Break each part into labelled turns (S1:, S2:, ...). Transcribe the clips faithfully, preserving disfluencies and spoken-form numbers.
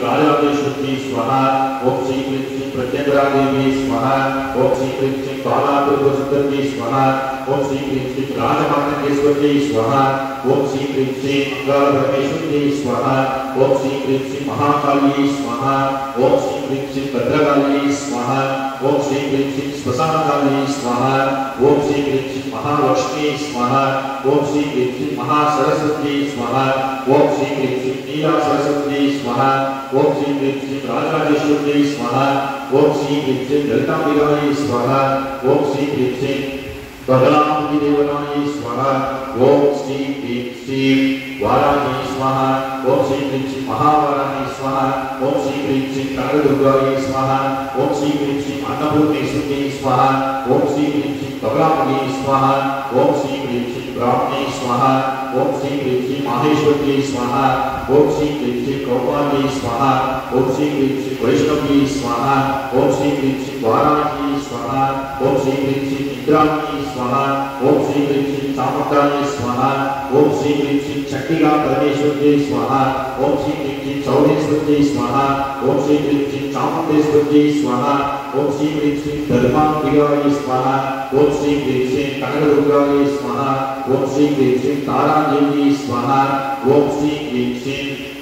S1: राजादेश्वरी स्वाहा ओम श्री क्लीं श्री प्रत्यंगरा देवी स्वाहा ओम श्री क्लीं श्री कालात्रिपुरसुंदरी स्वाहा ओम श्री क्लीं श्री राजमातंगेश्वरी स्वाहा ओम श्री क्लीं श्री मंगलपरमेश्वरी स्वाहा ओम श्री क्लीं श्री महाकाली स्वाहा ओम श्री क्लीं श्री भद्रकाली स्वाहा ओम श्री क्लीं श्री श्मशानकाली स्वाहा ओम श्री क्लीं श्री महालक्ष्मी स्वाहा ओम श्री क्लीं श्री महासरस्वती स्वाहा ओम श्री क्लीं श्री नीला सरस्वती स्वाहा ओम श्री क्लीं श्री राजराजेश्वरी स्वाहा ओम श्री क्लीं श्री ललितांबिकायै स्वाहा ओम श्री क्लीं श्री बगलामुखी देवतायै स्वाहा ओम श्री क्लीं श्री वाराही स्वाहा ओम श्री क्लीं श्री महावाराही स्वाहा ओम श्री क्लीं श्री कनकदुर्गायै स्वाहा ओम श्री क्लीं श्री अन्नपूर्णेश्वरी स्वाहा ओम श्री क्लीं श्री बगलामुखी स्वाहा ओम श्री क्लीं श्री ब्राह्मणी स्वाहा ओम श्री क्लीं श्री माहेश्वरी स्वाहा ओम श्री क्लीं श्री कौमारी स्वाहा ओम श्री क्लीं श्री वैष्णवी स्वाहा ओम श्री क्लीं श्री वाराही स्वाहा ओम श्री क्लीं श्री इंद्राणी स्वाहा ओम श्री क्लीं श्री चामुंडायै स्वाहा ओम श्री क्लीं श्री चंडिका परमेश्वरी स्वाहा ओम श्री क्लीं श्री चौडेश्वरी स्वाहा ओम श्री क्लीं श्री चामुंडेश्वरी स्वाहा ओम श्री क्लीं श्री धर्मांबिकायै स्वाहा ओम श्री क्लीं श्री कनकदुर्गायै स्वाहा ओम श्री क्लीं श्री तारादेवी स्वाहा ओम श्री क्लीं श्री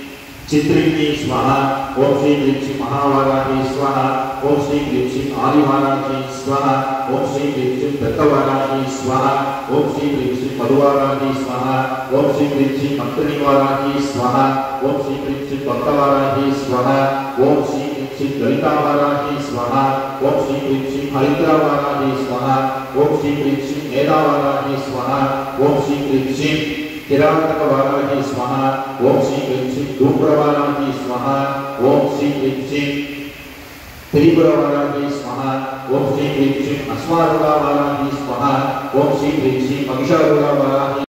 S1: चित्रिणी स्वाहा ओम श्री क्लीं श्री महावाराही स्वाहा ओम श्री क्लीं श्री आदिवाराही स्वाहा ओम श्री क्लीं श्री दत्तवाराही स्वाहा ओम श्री क्लीं श्री मधुवाराही स्वाहा ओम श्री क्लीं श्री मंत्रिवाराही स्वाहा ओम श्री क्लीं श्री भक्तवाराही स्वाहा ओम श्री क्लीं श्री ललितावाराही स्वाहा ओम श्री क्लीं श्री हरिद्रावाराही स्वाहा ओम श्री क्लीं श्री मेधावाराही स्वाहा ओम श्री क्लीं श्री किरातकवाराही स्वाहा ओम श्री क्लीं श्री धूम्रवाराही स्वाहा ओम श्री क्लीं श्री त्रिपुरवाराही स्वाहा ओम श्री क्लीं श्री अश्वारूढ़ावाराही स्वाहा ओम श्री क्लीं श्री महिषारूढ़ावाराही